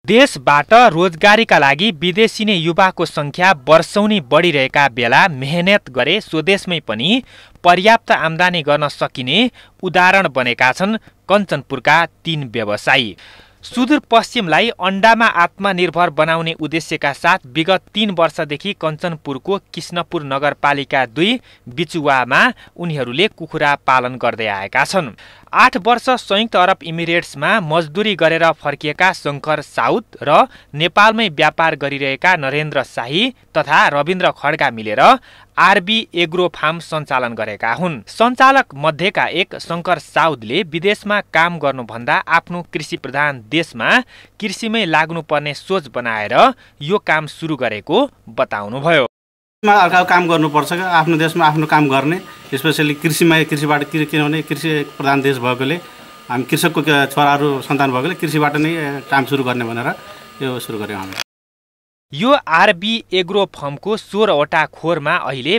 देशबाट रोजगारीका लागि विदेशिने युवाको संख्या वर्षौनी बढिरहेका बेला मेहनत गरे स्वदेशमै पनि पर्याप्त आम्दानी गर्न सकिने उदाहरण बनेका छन् कञ्चनपुरका 3 व्यवसायी। सुदूरपश्चिमलाई अण्डामा आत्मनिर्भर बनाउने उद्देश्यका साथ विगत 3 वर्षदेखि कञ्चनपुरको कृष्णपुर नगरपालिका 2 बिचुवामा उनीहरूले कुखुरा पालन गर्दै आएका छन्। 8 वर्ष संयुक्त अरब इमिरेट्समा मजदुरी गरेर फर्किएका शङ्कर साउद र नेपालमै व्यापार गरिरहेका नरेन्द्र शाही तथा रविन्द्र खड्गा मिलेर आरबी एग्रो फार्म सञ्चालन गरेका हुन्। सञ्चालक मध्येका एक शङ्कर साउदले विदेशमा काम गर्नुभन्दा आफ्नो कृषि प्रधान देशमा कृषिमै लाग्नुपर्ने सोच बनाएर यो काम सुरु गरेको बताउनुभयो। अर्काको काम गर्नुपर्छ, आफ्नो देशमा आफ्नो काम गर्ने, स्पेसली कृषिबाट, किनभने कृषि प्रधान देश भएकोले हामी कृषकको छोराहरू सन्तान भएकोले कृषिबाट नै काम सुरु गर्ने भनेर यो सुरु गर्यौँ हामी। यो आरबी एग्रो फर्मको 16 वटा खोरमा अहिले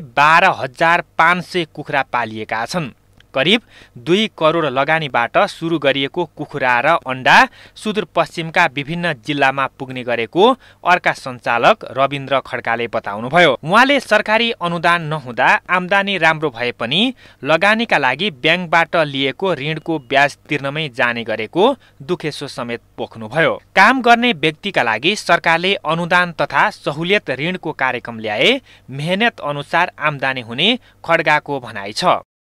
12,500 कुखुरा पालिएका छन्। करिब 2 करोड लगानीबाट सुरु गरिएको कुखुरा र अण्डा सुदूरपश्चिमका विभिन्न जिल्लामा पुग्ने गरेको अर्का सञ्चालक रविन्द्र खड्काले बताउनुभयो। उहाँले सरकारी अनुदान नहुँदा आम्दानी राम्रो भए पनि लगानीका लागि ब्याङ्कबाट लिएको ऋणको ब्याज तिर्नमै जाने गरेको दुखेसो समेत पोख्नुभयो। काम गर्ने व्यक्तिका लागि सरकारले अनुदान तथा सहुलियत ऋणको कार्यक्रम ल्याए मेहनत अनुसार आम्दानी हुने खड्गाको भनाइ छ।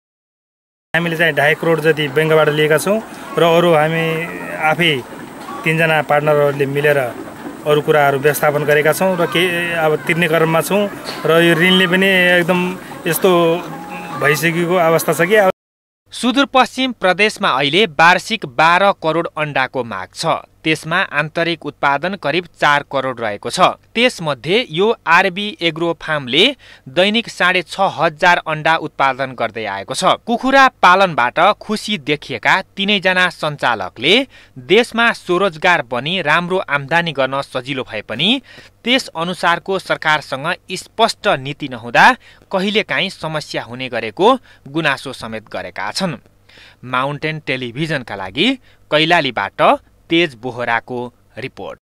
हामीले चाहिँ 2.5 करोड जति ब्याङ्कबाट लिएका छौँ र अरू हामी आफै 3 जना पार्टनरहरूले मिलेर अरू कुराहरू व्यवस्थापन गरेका छौँ र अब तिर्ने क्रममा छौँ र यो ऋणले पनि एकदम यस्तो भइसकेको अवस्था छ कि सुदूरपश्चिम प्रदेशमा अहिले वार्षिक 12 करोड अण्डाको माग छ। त्यसमा आन्तरिक उत्पादन करिब 4 करोड रहेको छ। त्यसमध्ये यो आरबी एग्रो फार्मले दैनिक 6,500 अण्डा उत्पादन गर्दै आएको छ। कुखुरा पालनबाट खुसी देखिएका 3 जना सञ्चालकले देशमा स्वरोजगार बनी राम्रो आम्दानी गर्न सजिलो भए पनि त्यस अनुसारको सरकारसँग स्पष्ट नीति नहुँदा कहिलेकाहीँ समस्या हुने गरेको गुनासो समेत गरेका छन्। माउन्टेन टेलिभिजनका लागि कैलालीबाट तेज बोहराको रिपोर्ट।